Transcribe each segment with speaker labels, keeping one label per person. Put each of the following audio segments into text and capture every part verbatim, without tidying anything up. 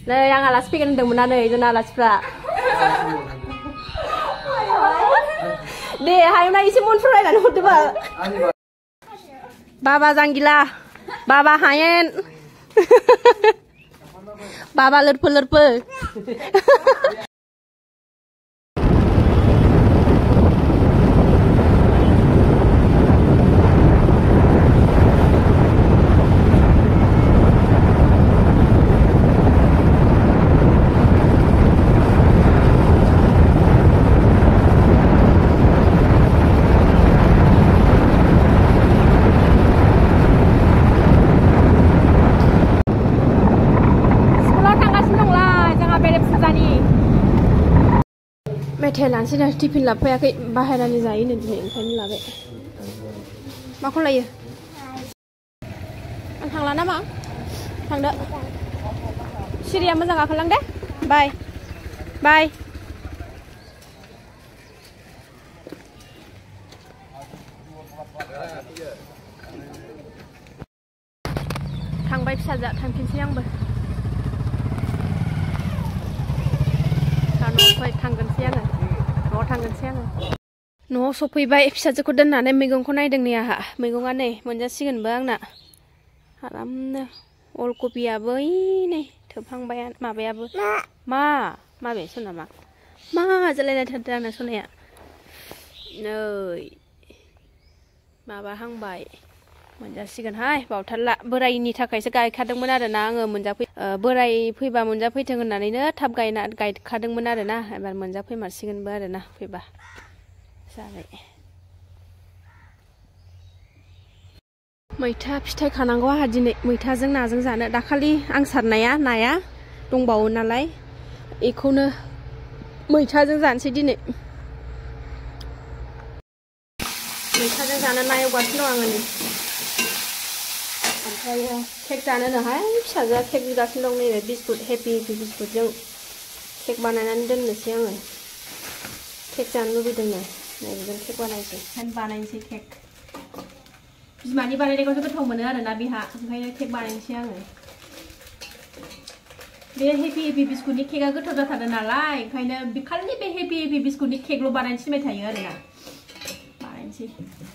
Speaker 1: नै आं आलासि फैगोन होनदोंमोन ना नै जोंना आलासिफ्रा दे हायोना एसे मनफोर रायनानै हरदो बा बाबा जांगिला बाबा हायेन बाबा लोरफो लोरफो मेथाइ लानोसै ना टिफिन लाबोफायाखै बाहेरानि जायोनो दिनै ओंखायनो लाबाय माखौ लायो आं थांला नामा थांदो सिरिया मोजां गाखोलां दे बाय बाय थांबाय फिसाजोआ थांफिनसै आंबो थांगोनसै आङो न'आव थांगोनसै आङो न'आव सफैबाय फिसाजोखौ दोननानै मैगंखौ नायदों नै आंहा मैगङा नै मोनजासिगोनबो आंना आरामनो अलकबियाबो नै थोबहांबाय माबायाबो मा माबे सनामा मा जालायनाय थादों आंना सनाया नै माबाहांबाय मोनजासिगोनहाय बावथारला बोरायनि थाखायसो गायखादोंमोन आरोना आङो मोनजाफै बोराय फैबा मोनजाफैथों होननानैनो थाब गायना गायखादोंमोन आरोना एबार मोनजाफैमारसिगोनबो आरोना फैबा जाबाय मैथा फिथाइ खानांगौ आंहा दिनै मैथाजों नाजों जानो दाखालि आं सारनाया नाया दंबावो नालाय बेखौनो मैथाजों जानोसै दिनै मैथाजों जानो ना एवगासिनो दं आङो नै ओमफ्रायो केक जानो नोहाय फिसाजोआ केक बिगासिनो दं नैबे बिस्कुट हेपि हेपि बिस्कुटजों केक बानायनानै दोननोसै आङो केक जानो लुबैदोंनो नैबेजों केक बानायसै ओंखायनो बानायनोसै केक बिमानि बानायनायखौसो गोथाव मोनो आरोना बिहा ओंखायनो केक बानायनोसै आङो बे हेपि हेपि बिस्कुटनि केकआ गोथाव जाथारदों नालाय ओंखायनो खालि बे हेपि हेपि बिस्कुटनि केकल' बानायनो थिनबाय थायो आरोना बानायनोसै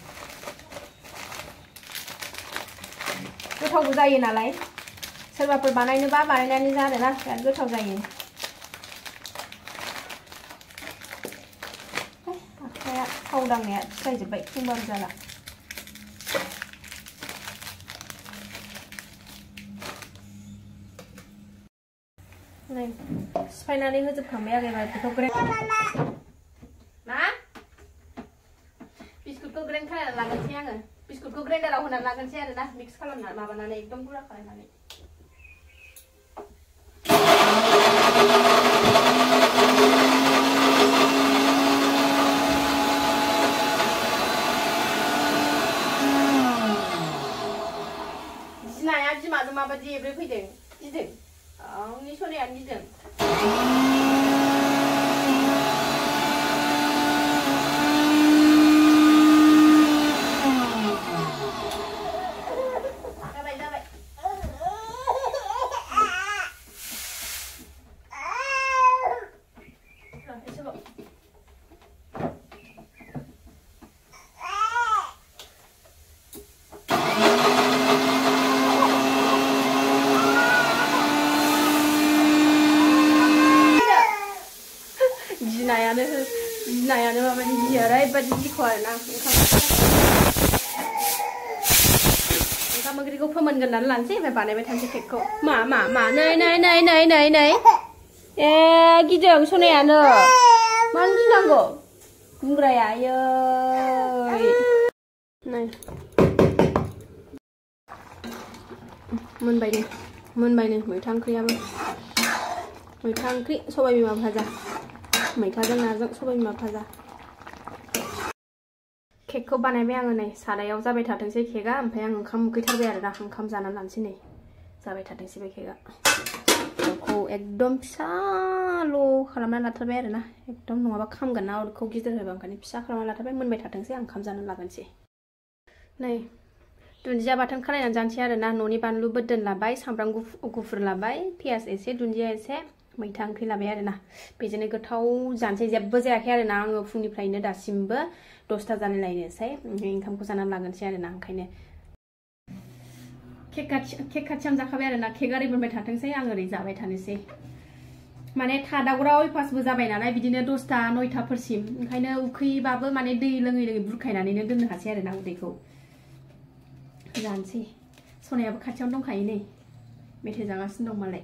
Speaker 1: गोथावबो जायो नालाय सोरबाफोर बानायनोबा बानायनानै जा आरोना बिराद गोथाव जायो आखाया थाव दांनाया फिसायजोब्बाय होमबाबो जाला नै सिफायनानै होजोबखांबाय आरो एबार बेखौ ग्रेन्ड मा बिस्कुटखौ ग्रेन्ड खालामना लागोनसै आङो बिस्कुटखौ ग्राइन्डाराव होनानै लागोनसै आरोना मिक्स खालामना माबानानै एकदम गुरा खालामनानै गिनाया बिमाजों माबायदि एब्रे फैदों गिदों आंनि सनायानो गिदों गिनायानो गिनायानो माबायदि गियो ओरैबायदि गिखौ आरोना ओंखाम ओंख्रिखौ फोमोनग्रोनानै लानोसै ओमफ्राय बानायबाय थानोसै केकखौ मा मा मा नै नै नै नै नै नै ए गिदों सनायानो मानो गिनांगौ गुंग्राया आयै नै मोनबाय नै मोनबाय नै मैथा ओंख्रियाबो मैथा ओंख्रि सबाय बिमा भाजा मैथाजों नाजों सबाय बिमा भाजा केकखौ बानायबाय आङो नै सारायाव जाबाय थाथोंसै केकआ ओमफ्राय आं ओंखाम उखैथारबाय आरोना ओंखाम जानानै लानोसै नै जाबाय थाथोंसै बे केकआ अरखौ एकदम फिसाल' खालामनानै लाथारबाय आरोना एकदम नङाबा खामगोन ना अरखौ गिदिर होबा ओंखायनो फिसा खालामनानै लाथारबाय मोनबाय थाथोंसै आं ओंखाम जानानै लागोनसै नै दुन्दिया बाथोन खालायनानै जानोसै आरो ना न'नि बानलु बोरदोन लाबाय सामब्राम गुफुर लाबाय पियास एसे दुन्दिया एसे मैथा ओंख्रि लाबाय आरो ना बेजोंनो गोथाव जानोसै जेबो जायाखै आरो ना आङो फुंनिफ्रायनो दासिमबो दसथा जानाय लायनोसै ओंखामखौ जानानै लागोनसै आरो ना ओंखायनो केक खाथि केक खाथियावनो जाखाबाय आरो ना केक आरि मोनबाय थाथोंसै आं ओरै जाबाय थानोसै माने थादावग्रा अयफासबो जाबाय नालाय बिदिनो दसथा नयथाफोरसिम ओंखायनो उखैबाबो माने दै लोङै लोङै बुरखायनानैनो दोननो हासै आरो ना उदैखौ जानोसै सनायाबो खाथियावनो दंखायो नै मेथाइ जागासिनो दं मालाय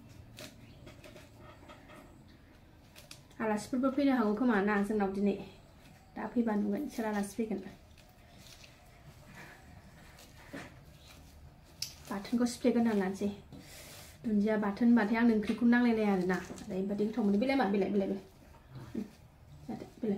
Speaker 1: आलासिफोरबो फैनो हागौ खोमा ना जोंनाव दिनै दा फैबा नुगोन सोर आलासि फैगोन बाथोनखौ सिफ्लेग्रोना लानोसै दुन्दिया बाथोन होनबाथाय आंनो ओंख्रिखौ नांलायलाया आरो ना ओरैबायदि गोथाव मोनो बेलाय मा बेलाय बेलाय जादो बेलाय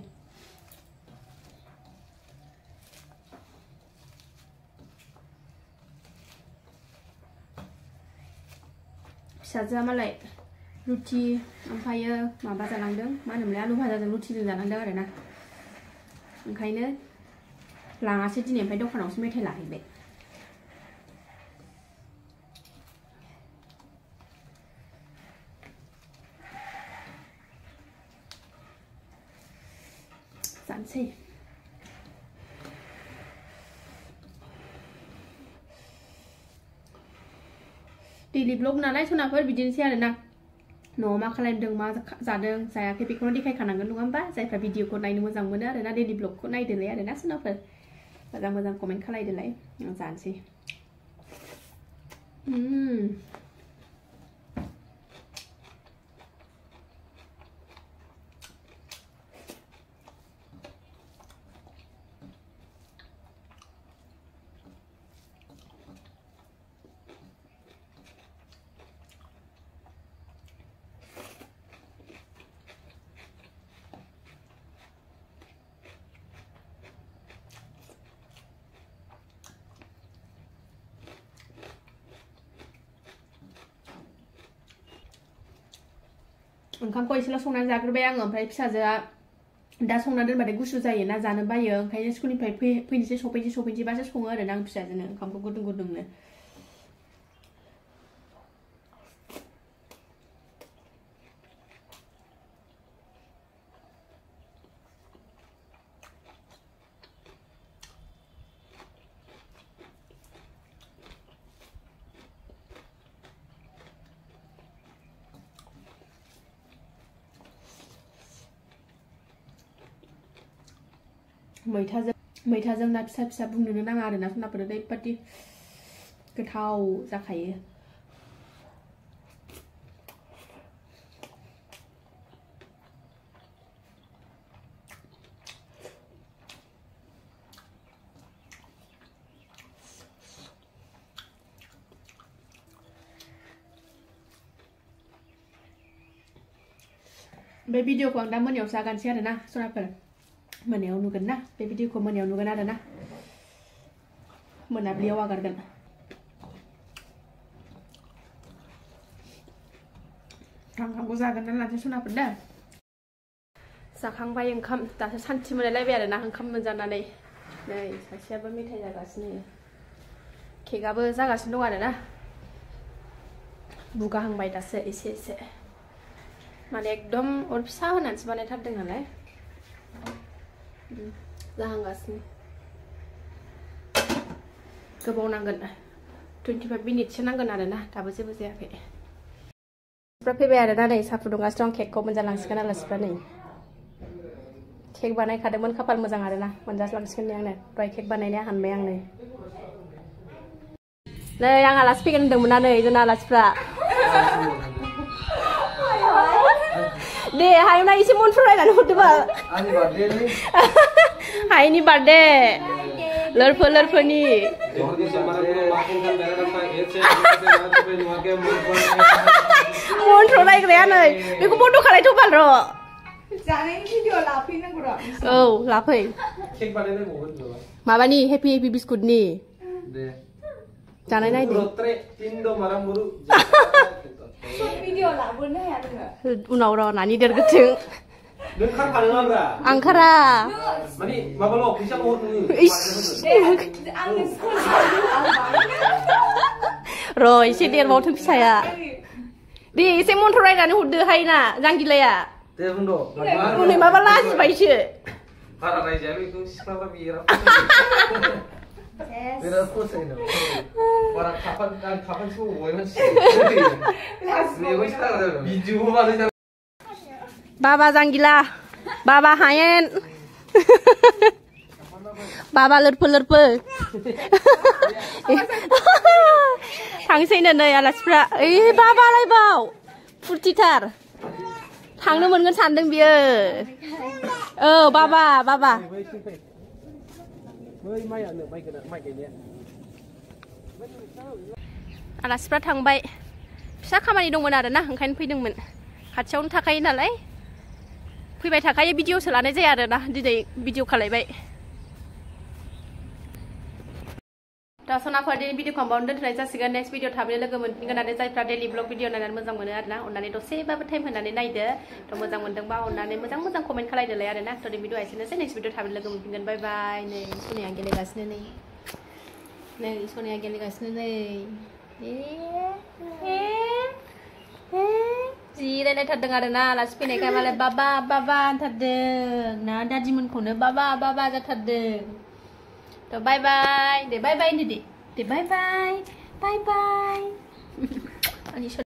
Speaker 1: फिसाजोआ मालाय रुटि ओमफ्रायो माबा जालांदों मा होनोमोनलाय आलु भाजाजों रुटिजों जालांदों आरो ना ओंखायनो लाङासै दिनै ओमफ्राय दखानावसो मेथाइ लाहैबाय जानोसै डेली ब्लग नालाय सनाफोर बिदिनोसै आरो ना न'आव मा खालामदों मा जादों जायाखै बेखौनो देखायखानांगोन नङा होमबा जायफ्रा भिडिअखौ नायनो मोजां मोनो आरो ना डेली ब्लगखौ नायदोलाय आरो ना सनाफोर मोजां मोजां कमेन्ट खालायदोलाय जानोसै ओंखामखौ एसेल' संनानै जाग्रोबाय आङो ओमफ्राय फिसाजोआ दा संना दोनबाथाय गुसु जायो ना जानो बायो ओंखायनो स्कुलनिफ्राय फैनोसै सफैनोसै सफैनोसैबासो सङो आरो ना आं फिसाजोनो ओंखामखौ गुदुं गुदुंनो मैथाजों मैथाजों ना फिसा फिसा बुंनोनो नाङा आरो ना सनाफोर ओरैबादि गोथाव जाखायो बे भिडिअखौ आं दा मोनायाव जागानोसै आरो ना सनाफोर मोनायाव नुगोन ना बे भिडिअखौ मोनायाव नुगोन आरो ना मोनाबिलियाव आगारगोन ओंखामखौ जागोन ना लानोसै सनाफोर दा जाखांबाय ओंखाम दासो सान्थि मोनलायलायबाय आरो ना ओंखाम मोनजानानै नै सासेयाबो मेथाइ जागासिनो केकआबो जागासिनो दं आरो ना बुगाहांबाय दासो एसे एसे माने एकदम अर फिसा होनानैसो बानायथारदों नालाय जाहांगासिनो गोबाव नांगोन टुवेन्टिफाइभ मिनिटसो नांगोन आरो ना दाबो जेबो जायाखै फैबाय आरो ना नै साहा फुदुंगासिनो दं केकखौ मोनजालांसिगोन आलासिफ्रा नै केक बानायखादोंमोन खाफाल मोजां आरो ना मोनजालांसिगोन नै आंनो दहाय केक बानायनाया हानबाय आं नै नै आं आलासि फैगोन होनदोंमोन ना नै जोंना आलासिफ्रा दे हायोना एसे मनफ्राव रायनानै हरदोबा हायनि बार्थडे लोरफो लोरफोनि मनफ्राव रायग्राया नै बेखौ बन्द' खालायथ' बाल र' जानायनि भिडिअ लाफैनांगौ र' औ लाफै केक बानायनांगौ माबानि हेपि हेपि बिस्कुटनि दे जानाय नायदो उनाव र' नानि देरगोथों
Speaker 2: Neng kan paling apa?
Speaker 1: Angkara.
Speaker 2: Mani, mama lo bisa lo tuh.
Speaker 1: Rồi, xin điền vào thức xài ạ. Đi, xin muốn thôi là hụt đưa hay nè, giang gila ya.
Speaker 2: Telepon do.
Speaker 1: Lu nih mama lagi baik sih.
Speaker 2: Para raja itu sekolah biar. Biar aku sih no. Orang kapan kapan sih gue masih. Nih gue sekarang biju baru.
Speaker 1: Baba giang gila. Baba hayen. Baba lerpe lerpe. थांसैनो नै आलासिफ्रा ओइ बाबालाय बाव फुरथिथार थांनो मोनगोन सानदों बियो औ बाबा बाबा आलासिफ्रा थांबाय फिसा खामानि दंमोन आरोना ओंखायनो फैदोंमोन खाथियावनो थाखायो नालाय फैबाय थाखायो भिडिअसो लानाय जाया आरोना दिनै भिडिअ खालायबाय दा सनाफोर दिनै भिडिअ खालामबावनो दोनथ'नाय जासिगोन नेक्स्ट भिडिअ थाबैनो लोगो मोनफिनगोन आरो जायफ्रा डेलि ब्लग भिडिअ नायनानै मोजां मोनो आरोना अननानै दसेबाबो टाइम होनानै नायदो थ' मोजां मोनदोंबा अननानै मोजां मोजां कमेन्ट खालायदोलाय आरोना थ' दिनै भिडिअ एसेनोसै नेक्स्ट भिडिअ थाबैनो लोगो मोनफिनगोन बाय बाय नै सनाया गेलेगासिनो नै नै सनाया गेलेगासिनो नै ए ए ए जि रायलायथारदों आरोना आलासि फैनायखाय मालाय बाबा बाबा होनथारदों ना दादिमोनखौनो बाबा बाबा जाथारदों तो बाय बाय दे बाय बाय दीदी दे बाय बाय बाय बाय